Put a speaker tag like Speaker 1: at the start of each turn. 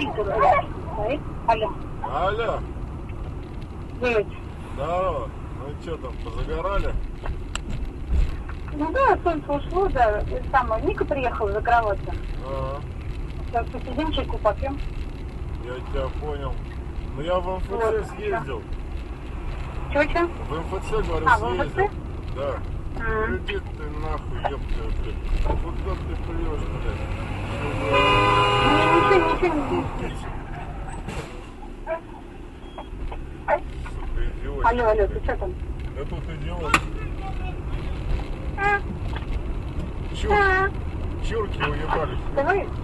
Speaker 1: Алло.
Speaker 2: Алло.
Speaker 1: Привет.
Speaker 2: Здорово. Ну что там, позагорали?
Speaker 1: Ну да, солнце ушло, да. Ника приехала за кроватью.
Speaker 2: Ага.
Speaker 1: Сейчас посидим, чайку попьем.
Speaker 2: Я тебя понял. Ну я в МФЦ
Speaker 1: Вот,
Speaker 2: съездил.
Speaker 1: Чё?
Speaker 2: В МФЦ, говорю,
Speaker 1: в
Speaker 2: съездил.
Speaker 1: МФЦ?
Speaker 2: Да. Иди ты нахуй, ёпта, блядь. Куда ты плюешь, блядь?
Speaker 1: Ничего.
Speaker 2: Тупить. Сука, идиот.
Speaker 1: Алло, ты что там?
Speaker 2: Да тут идиот. Чурки уебались.
Speaker 1: Давай.